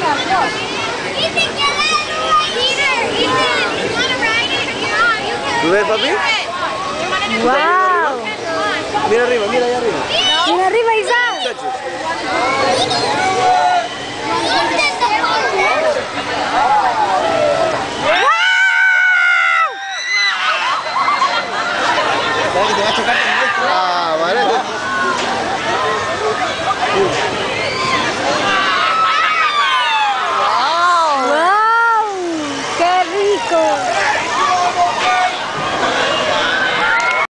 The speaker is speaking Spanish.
¿Tú ves, papi? ¡Wow! Mira arriba, mira allá.